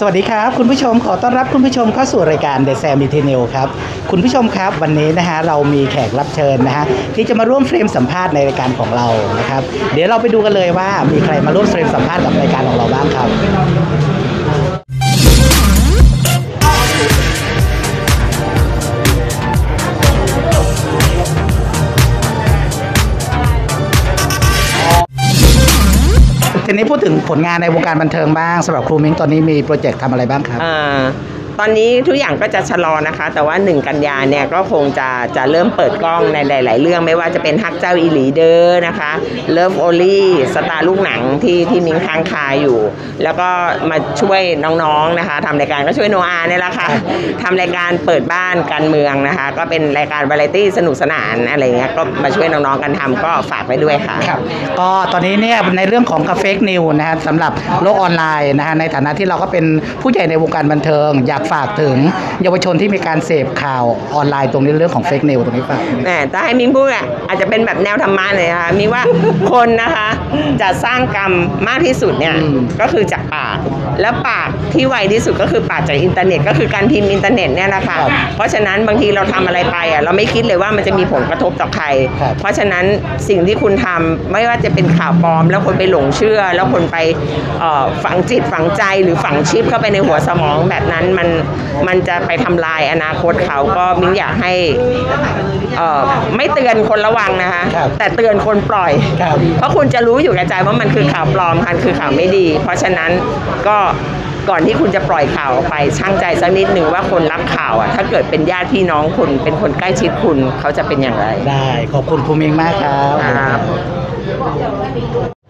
สวัสดีครับคุณผู้ชมขอต้อนรับคุณผู้ชมเข้าสู่รายการ The Sam Channel ครับคุณผู้ชมครับวันนี้นะฮะเรามีแขกรับเชิญนะฮะที่จะมาร่วมเฟรมสัมภาษณ์ในรายการของเรานะครับเดี๋ยวเราไปดูกันเลยว่ามีใครมาร่วมเฟรมสัมภาษณ์กับรายการของเราบ้างครับทีนี้พูดถึงผลงานในวงการบันเทิงบ้างสำหรับครูมิ้งตอนนี้มีโปรเจกต์ทำอะไรบ้างครับตอนนี้ทุกอย่างก็จะชะลอนะคะแต่ว่า1 กันยาเนี่ยก็คงจะเริ่มเปิดกล้องในหลายๆเรื่องไม่ว่าจะเป็นฮักเจ้าอีหลีเดอร์นะคะเลิฟโอลี่สตาร์ลูกหนังที่มิ้งค้างคาอยู่แล้วก็มาช่วยน้องๆนะคะทำรายการก็ช่วยโนอาเนี่ยแหละค่ะทำรายการเปิดบ้านการเมืองนะคะก็เป็นรายการวาไรตี้สนุกสนานอะไรเงี้ยก็มาช่วยน้องๆกันทำก็ฝากไว้ด้วยค่ะครับก็ตอนนี้เนี่ยในเรื่องของเฟกนิวนะฮะสำหรับโลกออนไลน์นะฮะในฐานะที่เราก็เป็นผู้ใหญ่ในวงการบันเทิงอยากฝากถึงเยาวชนที่มีการเสพข่าวออนไลน์ตรงนี้เรื่องของเฟกนิวตรงนี้ฝากแต่ให้มิ้งพูดอ่ะอาจจะเป็นแบบแนวธรรมะเลยนะคะมิ้งว่าคนนะคะจะสร้างกรรมมากที่สุดเนี่ยก็คือจากปากแล้วปากที่ไวที่สุดก็คือปากจากอินเทอร์เน็ตก็คือการพิมพ์อินเทอร์เน็ตเนี่ยนะคะเพราะฉะนั้นบางทีเราทำอะไรไปอ่ะเราไม่คิดเลยว่ามันจะมีผลกระทบต่อใครเพราะฉะนั้นสิ่งที่คุณทำไม่ว่าจะเป็นข่าวปลอมแล้วคนไปหลงเชื่อแล้วคนไปฝังจิตฝังใจหรือฝังชิปเข้าไปในหัวสมองแบบนั้นมันจะไปทำลายอนาคตเขาก็มิ้งอยากให้ไม่เตือนคนระวังนะคะแต่เตือนคนปล่อยเพราะคุณจะรู้อยู่ในใจว่ามันคือข่าวปลอมค่ะคือข่าวไม่ดีเพราะฉะนั้นก็ก่อนที่คุณจะปล่อยข่าวออกไปชั่งใจสักนิดหนึ่งว่าคนรับข่าวอ่ะถ้าเกิดเป็นญาติพี่น้องคุณเป็นคนใกล้ชิดคุณเขาจะเป็นอย่างไรได้ขอบคุณครูมิ้งมากครับ